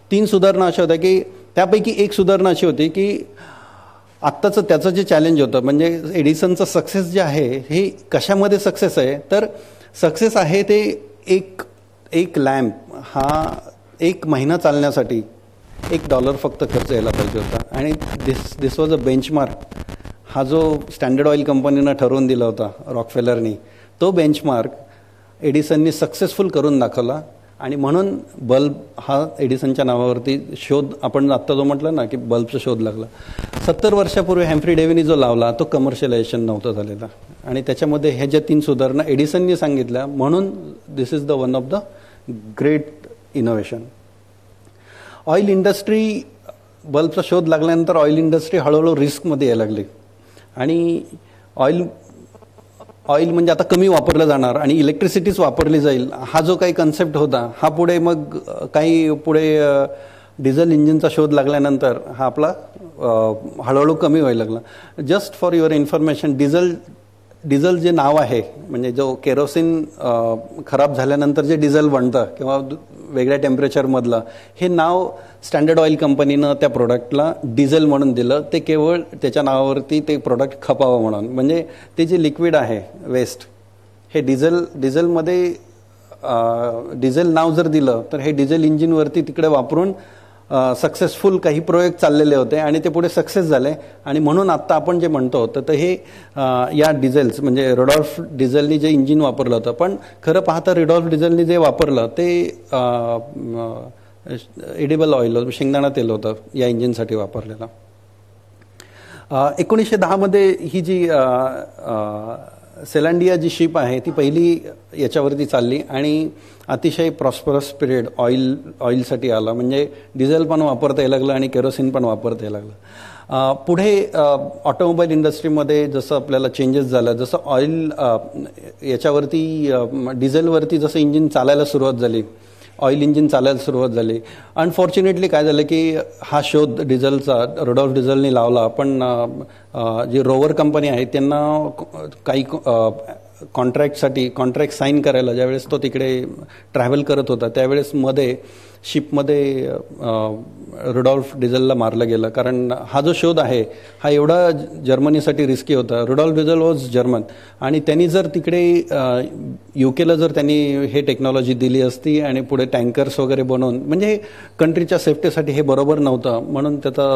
3 सुधारणा अशा होत्या की त्यापैकी एक सुधारणा अशी होती की आत्ताचं त्याचं जे चॅलेंज होतं म्हणजे एडिसनचं सक्सेस जे आहे हे कशामध्ये सक्सेस आहे, तर सक्सेस आहे ते एक लॅम्प हा 1 महिना चालण्यासाठी $1 फक्त खर्च यायला पाहिजे होता. आणि दिस वॉज अ बेंचमार्क. हा जो स्टँडर्ड ऑइल कंपनीनं ठरवून दिला होता रॉकफेलरनी, तो बेंचमार्क एडिसननी सक्सेसफुल करून दाखवला. आणि म्हणून बल्ब हा एडिसनच्या नावावरती शोध, आपण आत्ता जो म्हटलं ना की बल्बचा शोध लागला. 70 वर्षापूर्वी हॅम्फ्री डेव्हीनी जो लावला तो कमर्शियलायझेशन नव्हतं झालेला. आणि त्याच्यामध्ये ह्या ज्या 3 सुधारणा एडिसननी सांगितल्या, म्हणून this is the one of the great innovation. Oil industry, बल्बचा शोध लागल्यानंतर ऑइल इंडस्ट्री हळूहळू रिस्कमध्ये यायला लागली. आणि ऑइल म्हणजे आता कमी वापरलं जाणार आणि इलेक्ट्रिसिटीच वापरली जाईल, हा जो काही कन्सेप्ट होता हा पुढे मग पुढे डिझेल इंजिनचा शोध लागल्यानंतर हा आपला हळूहळू कमी व्हायला लागला. Just for your information, diesel जे नाव आहे म्हणजे जो केरोसिन खराब झाल्यानंतर जे डिझेल बनतं किंवा वेगळ्या टेम्परेचरमधलं, हे नाव स्टँडर्ड ऑइल कंपनीनं त्या प्रोडक्टला डिझेल म्हणून दिलं. ते केवळ त्याच्या नावावरती ते प्रोडक्ट खपावं म्हणून. म्हणजे ते जे लिक्विड आहे वेस्ट, हे डिझेलमध्ये डिझेल नाव जर दिलं तर हे डिझेल इंजिनवरती तिकडे वापरून सक्सेसफुल काही प्रयोग चाललेले होते आणि ते पुढे सक्सेस झाले. आणि म्हणून आत्ता आपण जे म्हणतो तर हे या डिझेल्स म्हणजे रुडॉल्फ डिझेलनी जे इंजिन वापरलं होतं, पण खरं पाहता रुडॉल्फ डिझेलनी जे वापरलं ते एडिबल ऑइल, शेंगदाणा तेल होतं या इंजिनसाठी वापरलेलं. 1910 मध्ये ही जी सेलांडिया जी शिप आहे ती पहिली याच्यावरती चालली आणि अतिशय प्रॉस्परस पिरियड ऑइलसाठी आला. म्हणजे डिझेल पण वापरता यायला लागलं आणि केरोसिन पण वापरता यायला लागलं. पुढे ऑटोमोबाईल इंडस्ट्रीमध्ये जसं आपल्याला चेंजेस झालं, जसं ऑइल याच्यावरती डिझेलवरती जसं इंजिन चालायला सुरुवात झाली, ऑइल इंजिन चालायला सुरुवात झाली. अनफॉर्च्युनेटली काय झालं की हा शोध डिझेलचा रुडॉल्फ डिझेलनी लावला, पण जी रोवर कंपनी आहे त्यांना काही कॉन्ट्रॅक्ट साईन करायला ज्यावेळेस तो तिकडे ट्रॅव्हल करत होता त्यावेळेस शिपमध्ये रुडॉल्फ डिझेलला मारलं गेलं. कारण हा जो शोध आहे हा एवढा जर्मनीसाठी रिस्की होता. रुडॉल्फ डिझेल वॉज जर्मन आणि त्यांनी जर तिकडे युकेला जर त्यांनी हे टेक्नॉलॉजी दिली असती आणि पुढे टँकर्स वगैरे बनवून, म्हणजे कंट्रीच्या सेफ्टीसाठी हे बरोबर नव्हतं, म्हणून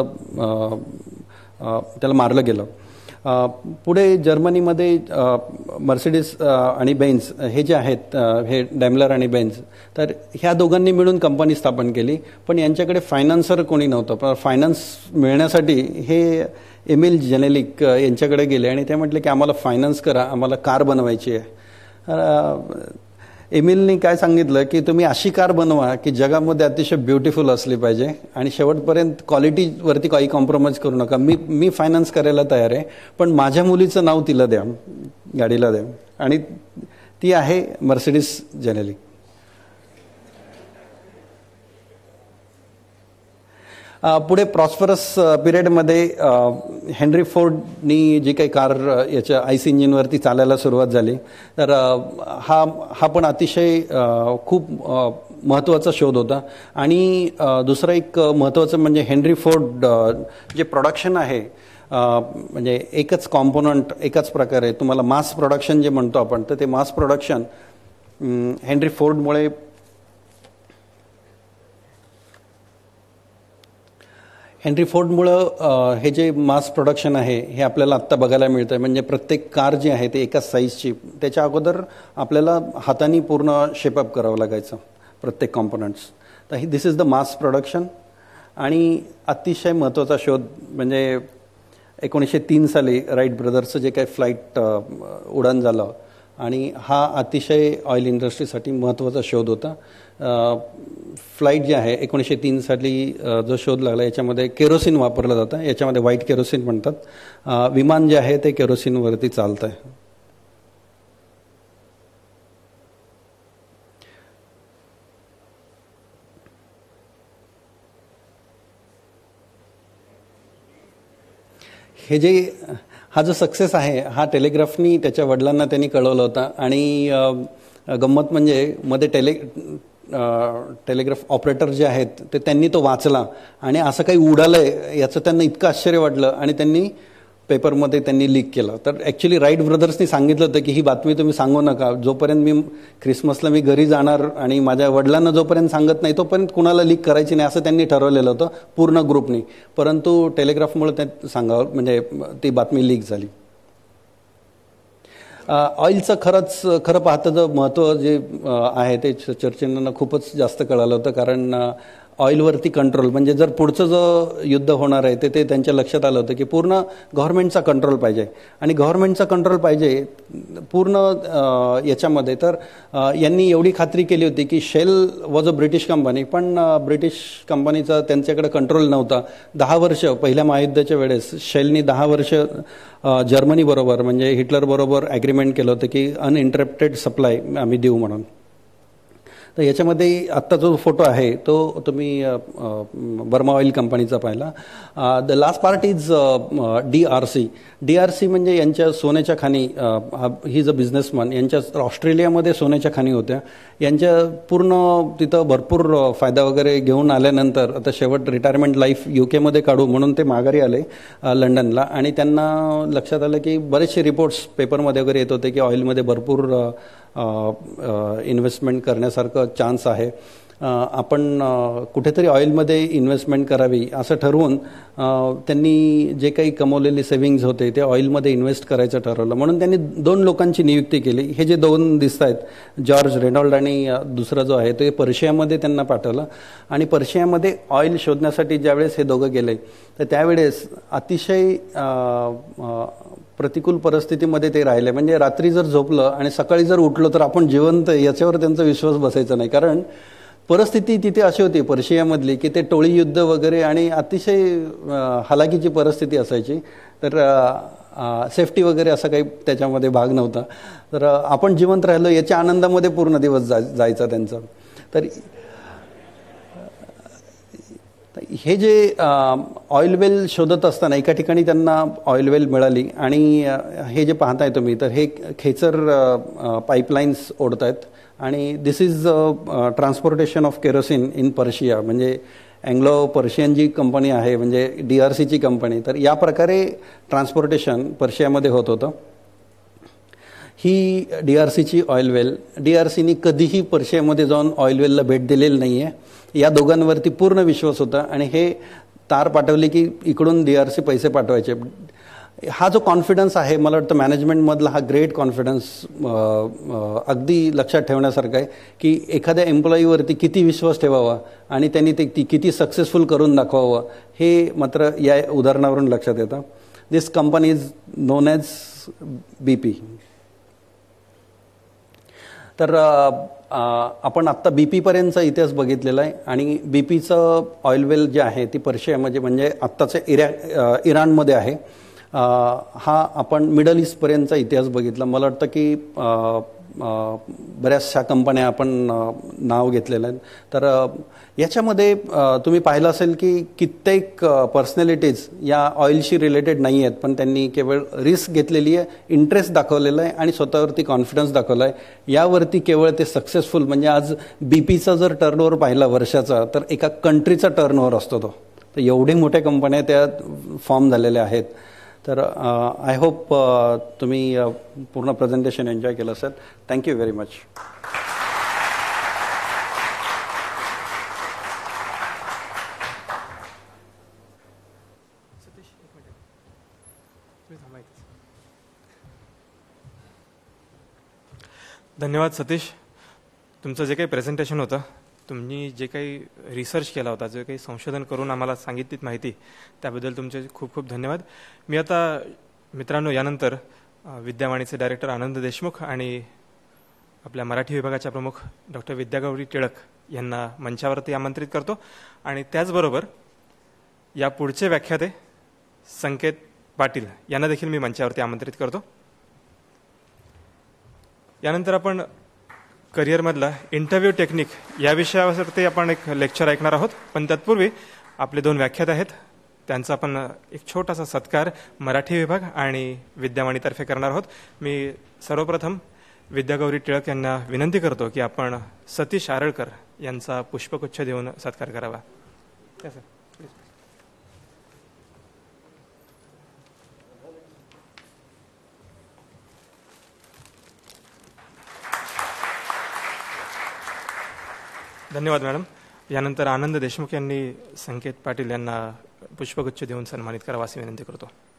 त्याला मारलं गेलं. पुढे जर्मनीमध्ये मर्सिडीज आणि बेन्झ हे जे आहेत, हे डॅमलर आणि बेन्झ, तर ह्या दोघांनी मिळून कंपनी स्थापन केली. पण यांच्याकडे फायनान्सर कोणी नव्हतं. पण फायनान्स मिळण्यासाठी हे एमिल जेनेलिक यांच्याकडे गेले आणि ते म्हटले की आम्हाला फायनान्स करा, आम्हाला कार बनवायची आहे. एमिलनी काय सांगितलं की तुम्ही अशी कार बनवा की जगामध्ये अतिशय ब्युटिफुल असली पाहिजे आणि शेवटपर्यंत क्वालिटीवरती काही कॉम्प्रोमाइज करू नका. मी फायनान्स करायला तयार आहे, पण माझ्या मुलीचं नाव तिला द्या, गाडीला द्या. आणि ती आहे मर्सिडीज जेनेलिक. पुढे प्रॉस्परस पिरियडमध्ये हेनरी फोर्डनी जी काही कार याच्या आईस इंजिनवरती चालायला सुरुवात झाली, तर हा पण अतिशय खूप महत्त्वाचा शोध होता. आणि दुसरा एक महत्त्वाचं म्हणजे हेनरी फोर्ड जे प्रोडक्शन आहे, म्हणजे एकच कॉम्पोनंट एकाच प्रकारे तुम्हाला मास प्रोडक्शन जे म्हणतो आपण, तर ते मास प्रोडक्शन हेनरी फोर्डमुळे हे जे मास प्रोडक्शन आहे हे आपल्याला आत्ता बघायला मिळतं. म्हणजे प्रत्येक कार जी आहे ते एकाच साईजची, त्याच्या अगोदर आपल्याला हाताने पूर्ण शेपअप करावं लागायचं प्रत्येक कॉम्पोनंट्स. तर this is the mass production. आणि अतिशय महत्त्वाचा शोध म्हणजे 1903 साली राईट ब्रदर्सचं जे काही फ्लाईट उडान झालं आणि हा अतिशय ऑइल इंडस्ट्रीसाठी महत्त्वाचा शोध होता. फ्लाईट जे आहे 1903 साली जो शोध लागला याच्यामध्ये केरोसिन वापरलं जातं, याच्यामध्ये व्हाईट केरोसिन म्हणतात. विमान जे आहे ते केरोसिनवरती चालतं आहे. हा जो सक्सेस आहे हा टेलिग्राफनी त्याच्या वडिलांना त्यांनी कळवलं होतं. आणि गंमत म्हणजे मध्ये टेलिग्राफ ऑपरेटर जे आहेत ते त्यांनी तो वाचला आणि असं काही उडालंय याचं त्यांना इतकं आश्चर्य वाटलं आणि त्यांनी पेपरमध्ये त्यांनी लीक केलं. तर ॲक्च्युली राईट ब्रदर्सनी सांगितलं होतं की ही बातमी तुम्ही सांगू नका, जोपर्यंत मी ख्रिसमसला मी घरी जाणार आणि माझ्या वडिलांना जोपर्यंत सांगत नाही तोपर्यंत कुणाला लीक करायची नाही असं त्यांनी ठरवलेलं होतं पूर्ण ग्रुपनी. परंतु टेलिग्राफमुळे ते सांगावं म्हणजे ती बातमी लीक झाली. ऑइलचं खरं पाहतं महत्त्व जे आहे ते चर्चेंना खूपच जास्त कळालं होतं, कारण ऑइलवरती कंट्रोल म्हणजे जर पुढचं जो युद्ध होणार आहे ते त्यांच्या लक्षात आलं होतं की पूर्ण गव्हर्नमेंटचा कंट्रोल पाहिजे आणि गव्हर्नमेंटचा कंट्रोल पाहिजे पूर्ण याच्यामध्ये. तर यांनी एवढी खात्री केली होती की Shell was a British company, पण ब्रिटिश कंपनीचा त्यांच्याकडे कंट्रोल नव्हता. 10 वर्ष पहिल्या महायुद्धाच्या वेळेस शेलनी 10 वर्ष जर्मनीबरोबर म्हणजे हिटलरबरोबर ॲग्रीमेंट केलं होतं की अनइंटरप्टेड सप्लाय आम्ही देऊ म्हणून. तर याच्यामध्ये आत्ता जो फोटो आहे तो तुम्ही बर्मा ऑइल कंपनीचा पाहिला. The last part is DRC. DRC म्हणजे यांच्या सोन्याच्या खाणी, ही इज अ बिझनेसमॅन, यांच्या ऑस्ट्रेलियामध्ये सोन्याच्या खाणी होत्या. यांच्या पूर्ण तिथं भरपूर फायदा वगैरे घेऊन आल्यानंतर आता शेवट रिटायरमेंट लाईफ UK काढू म्हणून ते माघारी आले लंडनला आणि त्यांना लक्षात आलं की बरेचसे रिपोर्ट्स पेपरमध्ये वगैरे येत होते की ऑइलमध्ये भरपूर इन्व्हेस्टमेंट करण्यासारखं चान्स आहे, आपण कुठेतरी ऑइलमध्ये इन्व्हेस्टमेंट करावी असं ठरवून त्यांनी जे काही कमवलेले सेव्हिंग्ज होते ते ऑइलमध्ये इन्व्हेस्ट करायचं ठरवलं. म्हणून त्यांनी 2 लोकांची नियुक्ती केली. हे जे 2 दिसत आहेत जॉर्ज रेनॉल्ड आणि दुसरा जो आहे ते पर्शियामध्ये त्यांना पाठवलं आणि पर्शियामध्ये ऑइल शोधण्यासाठी ज्यावेळेस हे दोघं गेले तर त्यावेळेस अतिशय प्रतिकूल परिस्थितीमध्ये ते राहिले. म्हणजे रात्री जर झोपलं आणि सकाळी जर उठलो तर आपण जिवंत याच्यावर त्यांचा विश्वास बसायचा नाही, कारण परिस्थिती तिथे अशी होती पर्शियामधली की ते टोळी युद्ध वगैरे आणि अतिशय हलाखीची परिस्थिती असायची. तर सेफ्टी वगैरे असा काही त्याच्यामध्ये भाग नव्हता. तर आपण जिवंत राहिलो याच्या आनंदामध्ये पूर्ण दिवस जायचा त्यांचा. तर हे जे ऑइल वेल शोधत असताना एका ठिकाणी त्यांना ऑइल वेल मिळाली आणि हे जे पाहताय तुम्ही तर हे खेचर पाईपलाईन्स ओढत आहेत आणि this is transportation of kerosene in Persia. म्हणजे अँग्लो पर्शियन जी कंपनी आहे म्हणजे DRCची कंपनी, तर या प्रकारे ट्रान्सपोर्टेशन पर्शियामध्ये होत होतं. ही DRCची ऑइल वेल, DRCनी कधीही पर्शियामध्ये जाऊन ऑइल वेलला भेट दिलेली नाही आहे. या दोघांवरती पूर्ण विश्वास होता आणि हे तार पाठवले की इकडून DRC पैसे पाठवायचे. हा जो कॉन्फिडन्स आहे मला वाटतं मॅनेजमेंटमधला हा ग्रेट कॉन्फिडन्स अगदी लक्षात ठेवण्यासारखं आहे की एखाद्या एम्प्लॉईवरती किती विश्वास ठेवावा आणि त्यांनी ते किती सक्सेसफुल करून दाखवावं हे मात्र या उदाहरणावरून लक्षात येतं. This company is known as BP. तर आपण आत्ता BPपर्यंतचा इतिहास बघितलेला आहे आणि BPचं ऑइल वेल जे आहे ती पर्शियामध्ये म्हणजे आत्ताच्या इराणमध्ये आहे. हा आपण मिडल ईस्टपर्यंतचा इतिहास बघितला. मला वाटतं की बऱ्याचशा कंपन्या आपण नाव घेतलेलं आहे. तर याच्यामध्ये तुम्ही पाहिलं असेल की कित्येक पर्सनॅलिटीज या ऑइलशी रिलेटेड नाही आहेत, पण त्यांनी केवळ रिस्क घेतलेली आहे, इंटरेस्ट दाखवलेला आहे आणि स्वतःवरती कॉन्फिडन्स दाखवला आहे. यावरती केवळ ते सक्सेसफुल म्हणजे आज BPचा जर टर्नओव्हर पाहिला वर्षाचा तर एका कंट्रीचा टर्नओव्हर असतो तो. तर एवढे मोठ्या कंपन्या त्या फॉर्म झालेल्या आहेत. तर आय होप तुम्ही पूर्ण प्रेझेंटेशन एन्जॉय केलं असेल. Thank you very much. धन्यवाद सतीश. तुमचं जे काही प्रेझेंटेशन होतं, तुम्ही जे काही रिसर्च केला होता, जे काही संशोधन करून आम्हाला सांगितलीत माहिती, त्याबद्दल तुमचे खूप खूप धन्यवाद. मी आता मित्रांनो यानंतर विद्यावाणीचे डायरेक्टर आनंद देशमुख आणि आपल्या मराठी विभागाच्या प्रमुख डॉक्टर विद्यागौरी टिळक यांना मंचावरती आमंत्रित करतो आणि त्याचबरोबर या पुढचे व्याख्याते संकेत पाटील यांना देखील मी मंचावरती आमंत्रित करतो. यानंतर आपण करिअरमधला इंटरव्ह्यू टेक्निक या विषयावरती आपण एक लेक्चर ऐकणार आहोत, पण तत्पूर्वी आपले 2 व्याख्याते आहेत त्यांचा आपण एक छोटासा सत्कार मराठी विभाग आणि विद्यावाणीतर्फे करणार आहोत. मी सर्वप्रथम विद्यागौरी टिळक यांना विनंती करतो की आपण सतीश आरळकर यांचा पुष्पगुच्छ देऊन सत्कार करावा. Yes, sir. Please. धन्यवाद मॅडम. यानंतर आनंद देशमुख यांनी संकेत पाटील यांना पुष्पगुच्छ देऊन सन्मानित करावा अशी विनंती करतो.